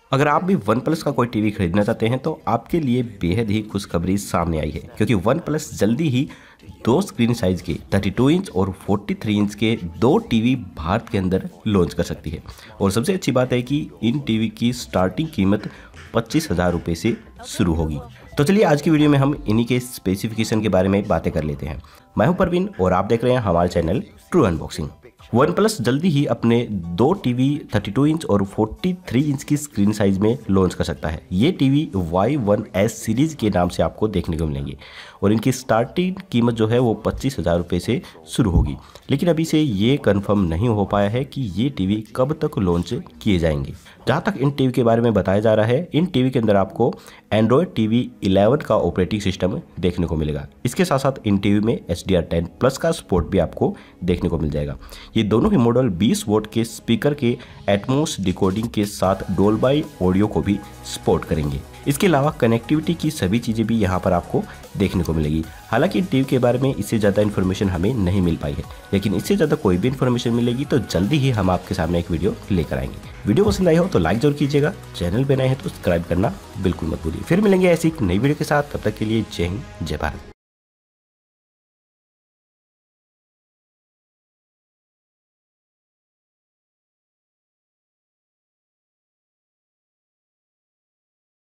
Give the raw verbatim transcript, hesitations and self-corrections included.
अगर आप भी वन प्लस का कोई टीवी खरीदना चाहते हैं तो आपके लिए बेहद ही खुशखबरी सामने आई है, क्योंकि वन प्लस जल्दी ही दो स्क्रीन साइज के बत्तीस इंच और तैंतालीस इंच के दो टीवी भारत के अंदर लॉन्च कर सकती है। और सबसे अच्छी बात है कि इन टीवी की स्टार्टिंग कीमत पच्चीस हजार रुपये से शुरू होगी। तो चलिए आज की वीडियो में हम इन्हीं के स्पेसिफिकेशन के बारे में बातें कर लेते हैं। मैं हूं परवीन और आप देख रहे हैं हमारे channel true unboxing. One plus जल्दी ही अपने दो टीवी बत्तीस इंच और तैंतालीस इंच की स्क्रीन साइज में लॉन्च कर सकता है। ये TV Y one S series के नाम से आपको देखने को मिलेंगे और इनकी स्टार्टिंग कीमत जो है वो पच्चीस हज़ार रुपये से शुरू होगी। लेकिन अभी से ये कंफर्म नहीं हो पाया है कि ये टीवी कब तक लॉन्च किए जाएंगे। जहाँ तक इन टीवी के बारे में बताया जा रहा है, इन टीवी के अंदर आपको एंड्रॉयड टीवी इलेवन का ऑपरेटिंग सिस्टम देखने को मिलेगा। इसके साथ साथ इन टीवी में H D R ten plus का सपोर्ट भी आपको देखने को मिल जाएगा। ये दोनों ही मॉडल बीस वोट के स्पीकर के एटमॉस डिकोडिंग के साथ डोल्बी ऑडियो को भी सपोर्ट करेंगे। इसके अलावा कनेक्टिविटी की सभी चीज़ें भी यहाँ पर आपको देखने को मिलेगी। हालांकि टीवी के बारे में इससे ज़्यादा इन्फॉर्मेशन हमें नहीं मिल पाई है, लेकिन इससे ज़्यादा कोई भी इन्फॉर्मेशन मिलेगी तो जल्दी ही हम आपके सामने एक वीडियो लेकर आएंगे। वीडियो पसंद आई हो तो लाइक जरूर कीजिएगा, चैनल पे नए हैं तो सब्सक्राइब करना बिल्कुल मत भूलिए। फिर मिलेंगे ऐसी एक नई वीडियो के साथ, तब तक के लिए जय हिंद जय भारत।